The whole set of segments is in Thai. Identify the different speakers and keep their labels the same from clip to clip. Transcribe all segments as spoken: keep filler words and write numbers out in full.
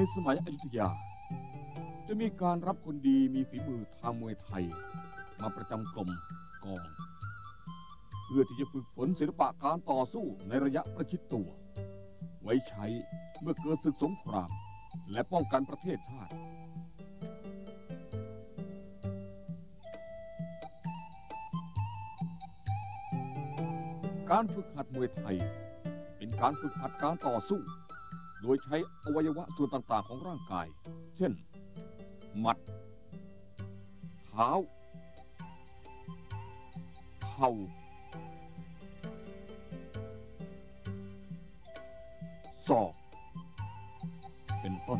Speaker 1: สมัยอยุธยาจะมีการรับคนดีมีฝีมือทางมวยไทยมาประจำกรมกองเพื่อที่จะฝึกฝนศิลปะการต่อสู้ในระยะประชิดตัวไว้ใช้เมื่อเกิดศึกสงครามและป้องกันประเทศชาติการฝึกหัดมวยไทยเป็นการฝึกหัดการต่อสู้โดยใช้อวัยวะส่วนต่างๆของร่างกายเช่นหมัดเท้าเข่าศอกเป็นต้น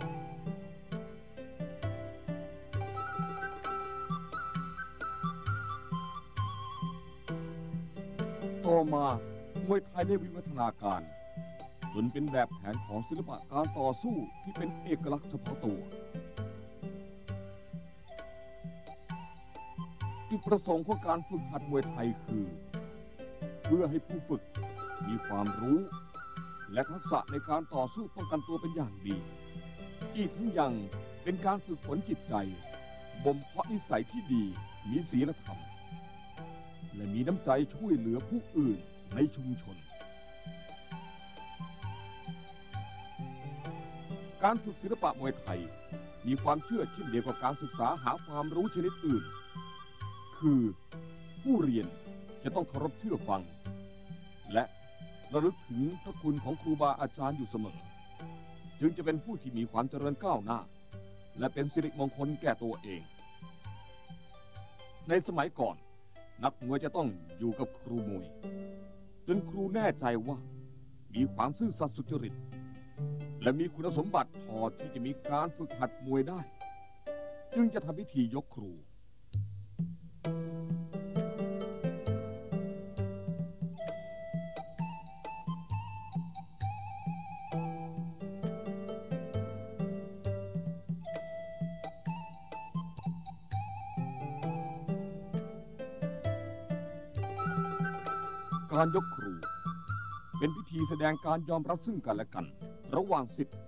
Speaker 1: ต่อมามวยไทยได้วิวัฒนาการจนเป็นแบบแผนของศิลปะการต่อสู้ที่เป็นเอกลักษณ์เฉพาะตัวจุดประสงค์ของการฝึกหัดมวยไทยคือเพื่อให้ผู้ฝึกมีความรู้และทักษะในการต่อสู้ป้องกันตัวเป็นอย่างดีอีกทั้งยังเป็นการฝึกฝนจิตใจบ่มเพาะนิสัยที่ดีมีศีลธรรมและมีน้ำใจช่วยเหลือผู้อื่นในชุมชนการฝึกศิลปะมวยไทยมีความเชื่อเช่นเดียวกับการศึกษาหาความรู้ชนิดอื่นคือผู้เรียนจะต้องเคารพเชื่อฟังและระลึกถึงพระคุณของครูบาอาจารย์อยู่เสมอจึงจะเป็นผู้ที่มีความเจริญก้าวหน้าและเป็นสิริมงคลแก่ตัวเองในสมัยก่อนนักมวยจะต้องอยู่กับครูมวยจนครูแน่ใจว่ามีความซื่อสัตย์สุจริตและมีคุณสมบัติพอที่จะมีการฝึกหัดมวยได้จึงจะทำพิธียกครูการยกครูเป็นพิธีแสดงการยอมรับซึ่งกันและกันระหว่างศิษย์